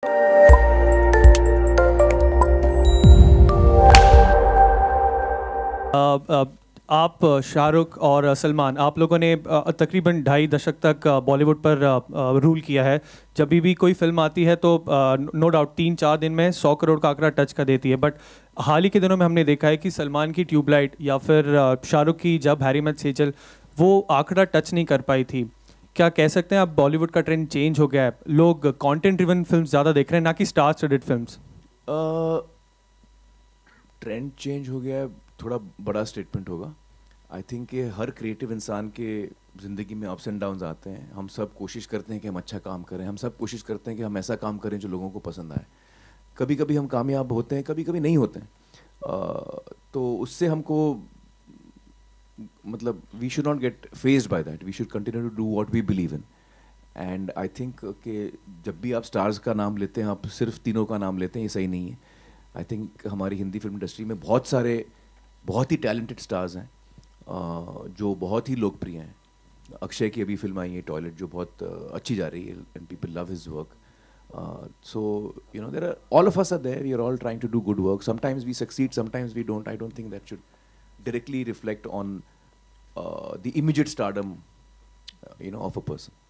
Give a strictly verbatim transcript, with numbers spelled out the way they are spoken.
आप शाहरुख और सलमान, आप लोगों ने तकरीबन ढाई दशक तक बॉलीवुड पर रूल किया है। जब भी कोई फिल्म आती है तो नो डाउट तीन चार दिन में सौ करोड़ का आंकड़ा टच कर देती है, बट हाल ही के दिनों में हमने देखा है कि सलमान की ट्यूबलाइट या फिर शाहरुख की जब हैरी मेट सेजल, वो आंकड़ा टच नहीं कर पाई थी। क्या कह सकते हैं आप बॉलीवुड का ट्रेंड चेंज हो गया है, लोग कंटेंट ड्रिवन फिल्म ज़्यादा देख रहे हैं ना कि star studded films? Trend change हो गया है, थोड़ा बड़ा स्टेटमेंट होगा। आई थिंक कि हर क्रिएटिव इंसान के ज़िंदगी में अप्स एंड डाउन्स आते हैं। हम सब कोशिश करते हैं कि हम अच्छा काम करें, हम सब कोशिश करते हैं कि हम ऐसा काम करें जो लोगों को पसंद आए। कभी कभी हम कामयाब होते हैं, कभी कभी नहीं होते हैं। uh, तो उससे हमको मतलब we should not get fazed by that, we should continue to do what we believe in. And I think कि जब भी आप स्टार्स का नाम लेते हैं, आप सिर्फ तीनों का नाम लेते हैं, ये सही नहीं है। आई थिंक हमारी हिंदी फिल्म इंडस्ट्री में बहुत सारे बहुत ही टैलेंटेड स्टार्स हैं जो बहुत ही लोकप्रिय हैं। अक्षय की अभी फिल्म आई है टॉयलेट, जो बहुत अच्छी जा रही है and people love his work. So you know there are all of us are there, we are all trying to do good work. Sometimes we succeed, sometimes we don't. I don't think that should directly reflect on uh, the immediate stardom uh, you know of a person.